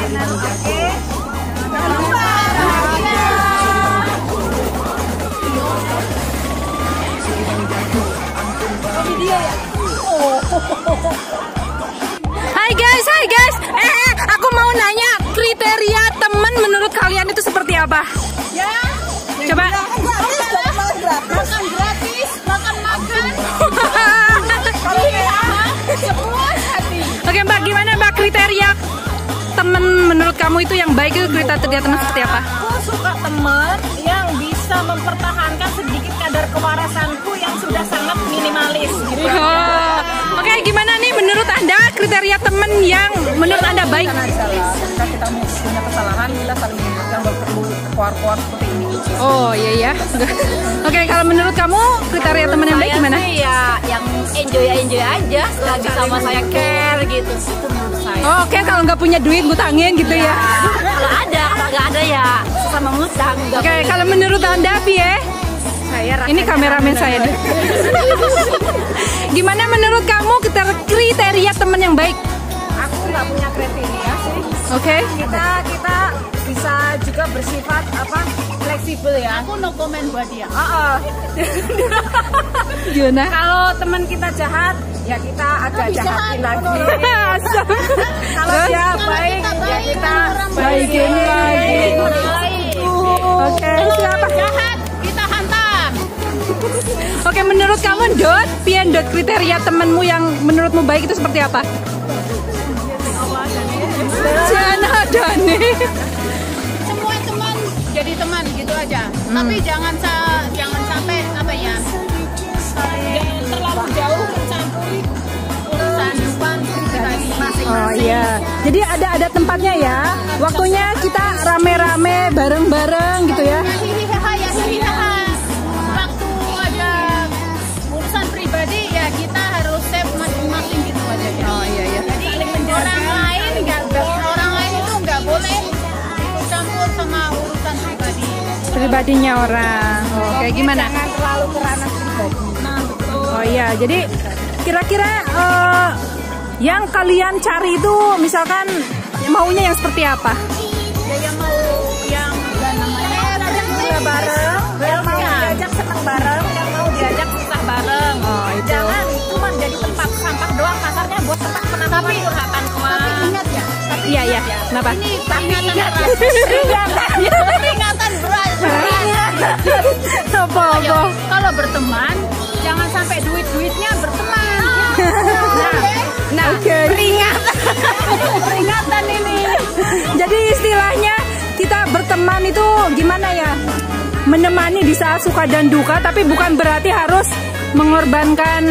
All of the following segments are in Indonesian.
Oke. Jangan lupa bahagia. Video ya. Hai guys. Aku mau nanya kriteria teman menurut kalian itu seperti apa? Ya. Coba. Makan gratis, makan. Sepuas hati. Oke Mbak, gimana Mbak kriteria teman menurut kamu itu yang baik itu kriteria teman seperti apa? Aku suka teman yang bisa mempertahankan sedikit kadar kewarasanku yang sudah sangat minimalis. Gitu. Oke, gimana nih menurut Anda kriteria teman yang menurut Anda baik? Ketika kita punya kesalahan, kita saling mengingatkan, nggak perlu keluar seperti ini. Oh iya. Oke, kalau menurut kamu kriteria teman yang baik gimana? Sih ya yang enjoy aja, lagi sama saya care gitu. Itu menurut saya. Oh, oke, kalau nggak punya duit ngutangin gitu ya. Kalau ada, kalau nggak ada ya sama ngutang. Oke, kalau menurut Anda Pie? Ini kameramen saya nih. Gimana menurut kamu kriteria teman yang baik? Aku nggak punya kriteria sih. Oke. Kita bisa juga bersifat fleksibel ya. Aku no comment buat dia. Gimana? Kalau teman kita jahat, ya kita agak jahatin lagi. Kalau dia baik, ya kita baikin lagi. Oke, siapa? Jahat, kita hantam. Oke, menurut kamu Pian kriteria temanmu yang menurutmu baik itu seperti apa? Jangan ada nih. Semua teman jadi teman gitu aja. Tapi jangan sampai apa ya? Jangan terlalu jauh mencampuri urusan pribadi masing-masing. Oh iya. Jadi ada tempatnya ya. Waktunya kita rame-rame bareng-bareng gitu ya. Waktu ada urusan pribadi ya kita harus save masing-masing gitu aja ya. Oh iya. Jadi orang lain itu nggak boleh ikut campur sama urusan pribadi. Pribadinya orang. Oh, kayak gimana? Jangan terlalu ke ranah pribadi. Nah, betul. Oh iya. Jadi kira-kira yang kalian cari itu misalkan maunya yang seperti apa? Ya yang mau yang bareng, yang mau diajak senang bareng, yang mau diajak susah bareng. Oh, itu. Jangan cuma jadi tempat sampah doang, kasarnya buat tempat penampungan curhatan doang. Tapi ingat ya, Iya. Kenapa? ini peringatan berat. Apa? Kalau berteman, jangan sampai duitnya berteman. Nah, Oke. peringatan ini. Jadi istilahnya kita berteman itu gimana ya? Menemani di saat suka dan duka, tapi bukan berarti harus mengorbankan.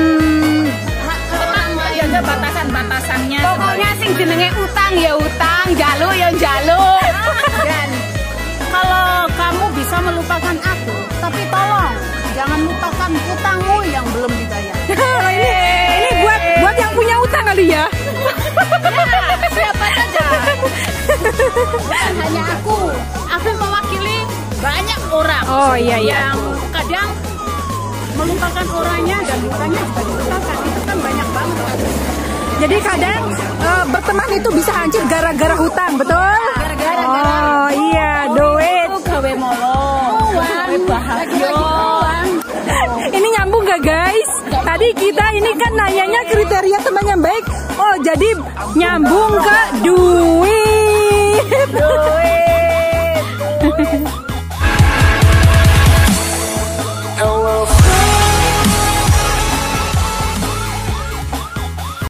Ada batasan-batasannya. Pokoknya sing jenenge utang ya utang, jalo ya jalo. Dan kalau kamu bisa melupakan aku, tapi tolong jangan lupakan utangmu yang belum dibayar. ini buat yang punya utang kali ya. Siapa saja. Bukan hanya aku mewakili banyak orang. Oh iya. Yang kadang melupakan orangnya dan utangnya juga dilupakan. Itu kan banyak banget. Jadi kadang berteman itu bisa hancur gara-gara hutang, betul? Oh iya, duit. Gawe molo, gawe bahagia. Ini nyambung gak guys? Tadi kita ini kan nanyanya kriteria teman yang baik. Oh jadi nyambung ke duit.